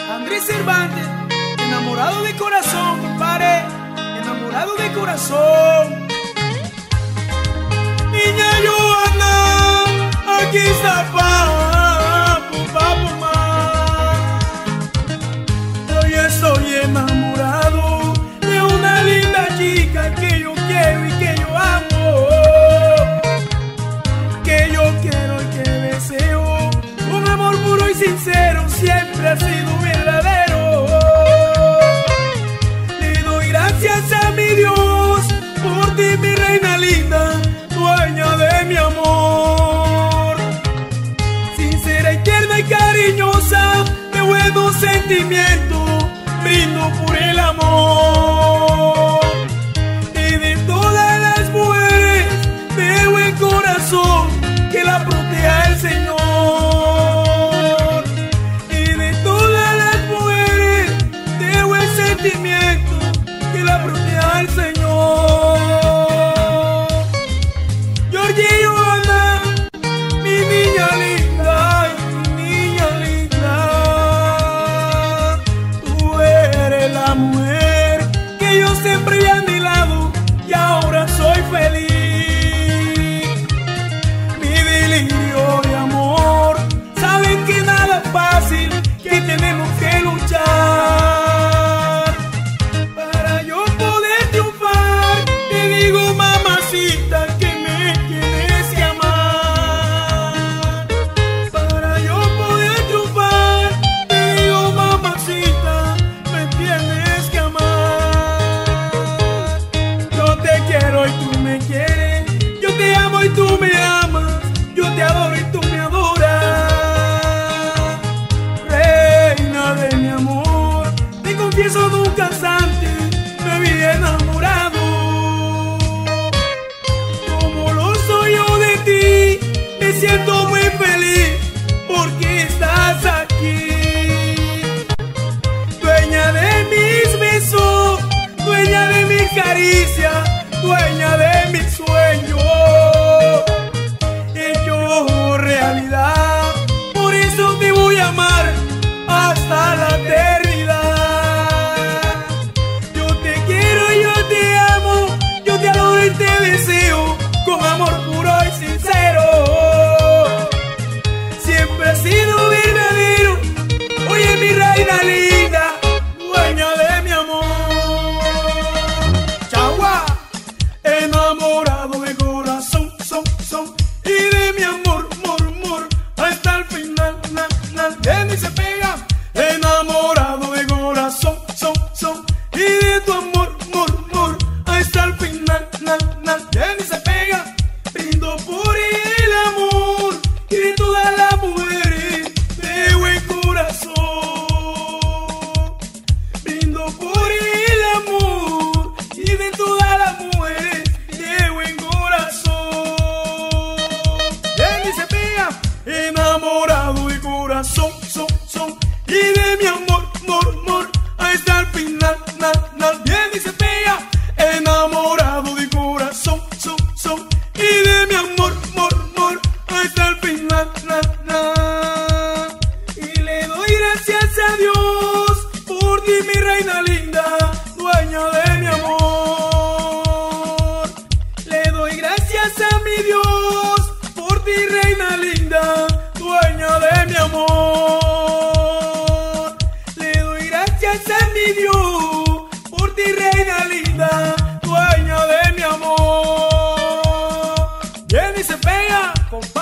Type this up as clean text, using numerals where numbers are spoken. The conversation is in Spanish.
Andrés Cervantes, enamorado de corazón, compadre, enamorado de corazón. Niña Joana, aquí está papá, hoy estoy enamorado de una linda chica que yo quiero y que yo amo, que yo quiero y que deseo. Un amor puro y sincero siempre ha sido verdadero. Le doy gracias a mi Dios por ti, mi reina linda, dueña de mi amor. Sincera y tierna y cariñosa, de buenos sentimientos, brindo por el amor. Y de todas las mujeres de buen corazón, que la proteja el Señor. Y de todas las mujeres de buen sentimiento, que la proteja el Señor. Georgie Joana, mi niña linda, mi niña linda, tú eres la mujer que yo siempre he anhelado y ahora soy feliz. Mi delirio de amor, saben que nada es fácil, que tenemos que luchar para yo poder triunfar. Te digo, mamacita, que me tienes que amar. Para yo poder triunfar, te digo, mamacita, me tienes que amar. Yo te quiero y tú me quieres, yo te amo y tú me amas, yo te adoro y tú me adoras. Reina de mi amor, te confieso nunca antes me había enamorado como lo soy yo de ti. Me siento muy feliz porque estás aquí, dueña de mis besos, dueña de mis caricias, dueña de mis sueños, hecho realidad. Por eso te voy a amar hasta la eternidad. Yo te quiero y yo te amo, yo te adoro y te deseo con amor puro y sincero. Siempre he sido verdadero, oye mi reina linda, dueña de mi amor. Chagua, enamorado de corazón, y de mi amor, hasta el final, viene y se pega. Enamorado de corazón, y de tu amor, hasta el final, viene y se pega. Brindo por el amor y de todas las mujeres de buen corazón. Brindo por el amor y de todas las mujeres de buen corazón. Viene y se pega. Enamorado de corazón, y de mi amor, hasta el final, viene y se pega. Enamorado de corazón, y de mi amor, hasta el final, y le doy gracias a Dios por ti, mi reina linda, dueña de mi amor. Le doy gracias a mi Dios por ti, reina linda, dueña de mi amor. Le doy gracias a mi Dios por ti, reina linda, dueña de mi amor. Viene y se pega, compadre.